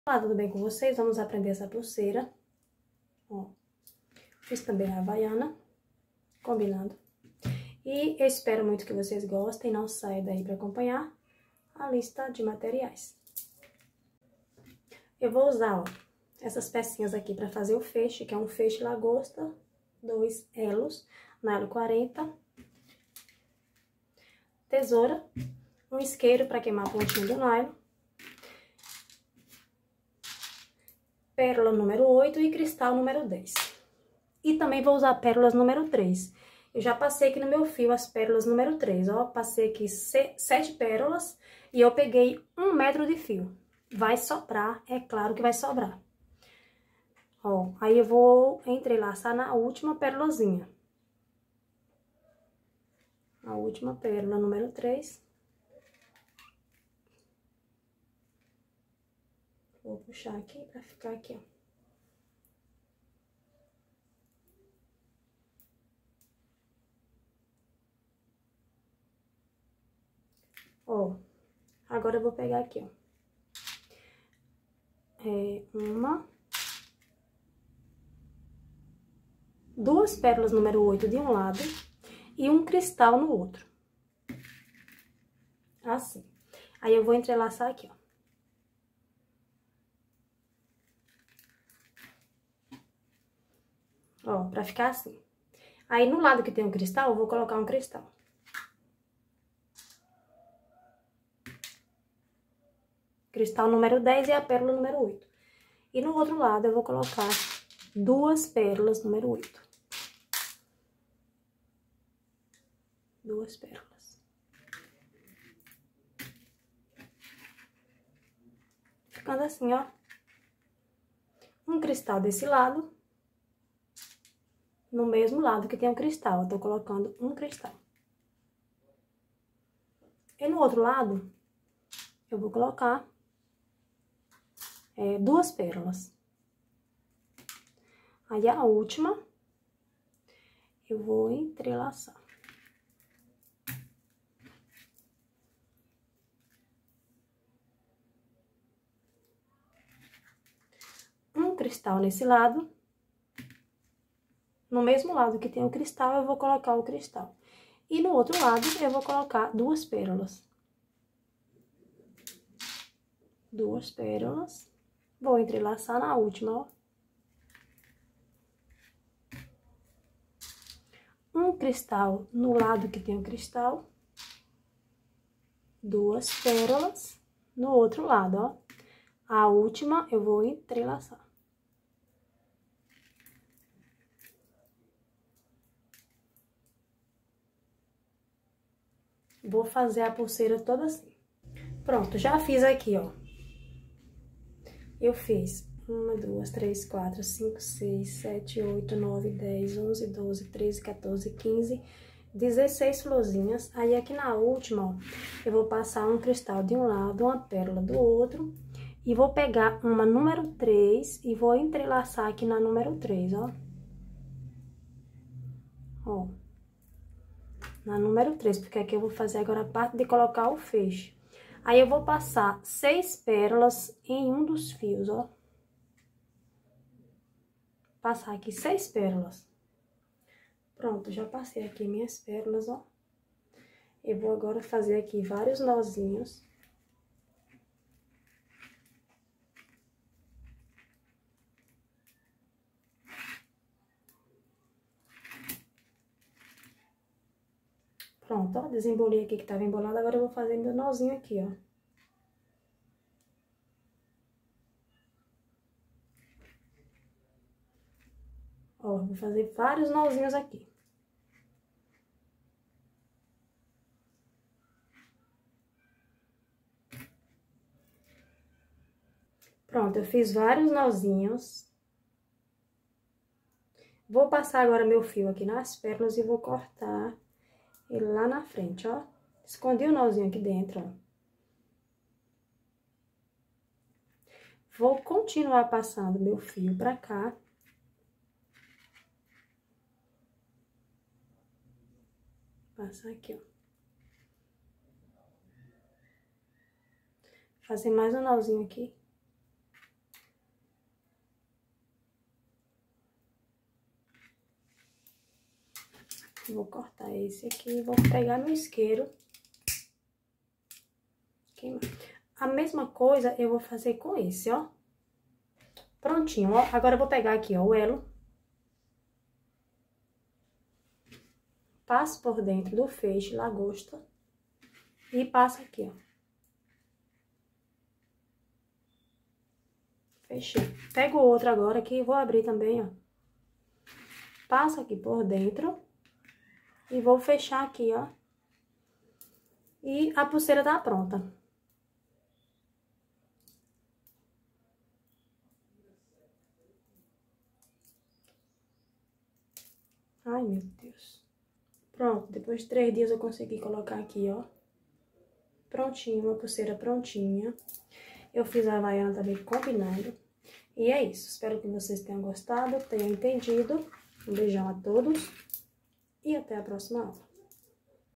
Olá, tudo bem com vocês? Vamos aprender essa pulseira. Ó, fiz também a havaiana, combinando. E eu espero muito que vocês gostem, não saia daí para acompanhar a lista de materiais. Eu vou usar, ó, essas pecinhas aqui para fazer o feixe, que é um feixe lagosta, 2 elos, nylon 40, tesoura, um isqueiro para queimar a pontinha do nylon, pérola número 8 e cristal número 10. E também vou usar pérolas número 3. Eu já passei aqui no meu fio as pérolas número 3, ó. Passei aqui 7 pérolas e eu peguei 1 metro de fio. Vai sobrar, é claro que vai sobrar. Ó, aí eu vou entrelaçar na última pérolazinha. A última pérola número 3. Vou puxar aqui pra ficar aqui, ó. Ó, agora eu vou pegar aqui, ó. Duas pérolas número 8 de um lado e um cristal no outro. Assim. Aí eu vou entrelaçar aqui, ó. Ó, pra ficar assim. Aí, no lado que tem um cristal, eu vou colocar um cristal. Cristal número 10 e a pérola número 8. E no outro lado, eu vou colocar 2 pérolas número 8. 2 pérolas. Ficando assim, ó. Um cristal desse lado. No mesmo lado que tem um cristal, eu tô colocando um cristal. E no outro lado, eu vou colocar 2 pérolas. Aí, a última, eu vou entrelaçar. Um cristal nesse lado. No mesmo lado que tem o cristal, eu vou colocar o cristal. E no outro lado, eu vou colocar 2 pérolas. 2 pérolas. Vou entrelaçar na última, ó. Um cristal no lado que tem o cristal. 2 pérolas no outro lado, ó. A última eu vou entrelaçar. Vou fazer a pulseira toda assim. Pronto, já fiz aqui, ó. Eu fiz 1, 2, 3, 4, 5, 6, 7, 8, 9, 10, 11, 12, 13, 14, 15, 16 florzinhas. Aí, aqui na última, ó, eu vou passar um cristal de um lado, uma pérola do outro. E vou pegar uma número 3 e vou entrelaçar aqui na número 3, ó. Ó. Na número 3, porque aqui eu vou fazer agora a parte de colocar o feixe. Aí, eu vou passar 6 pérolas em um dos fios, ó. Passar aqui 6 pérolas. Pronto, já passei aqui minhas pérolas, ó. Eu vou agora fazer aqui vários nozinhos. Pronto, ó, desembolei aqui que tava embolado, agora eu vou fazer meu nozinho aqui, ó. Ó, vou fazer vários nozinhos aqui. Pronto, eu fiz vários nozinhos. Vou passar agora meu fio aqui nas pérolas e vou cortar ele lá na frente, ó. Escondi o nozinho aqui dentro, ó. Vou continuar passando meu fio pra cá. Passar aqui, ó. Fazer mais um nozinho aqui. Vou cortar esse aqui, vou pegar meu isqueiro. Queimar. A mesma coisa eu vou fazer com esse, ó. Prontinho, ó. Agora eu vou pegar aqui, ó, o elo. Passo por dentro do feixe, lagosta. E passo aqui, ó. Fechei. Pego o outro agora aqui e vou abrir também, ó. Passo aqui por dentro. E vou fechar aqui, ó. E a pulseira tá pronta. Ai, meu Deus. Pronto, depois de 3 dias eu consegui colocar aqui, ó. Prontinho, uma pulseira prontinha. Eu fiz a havaiana também combinando. E é isso. Espero que vocês tenham gostado, tenham entendido. Um beijão a todos. E até a próxima aula.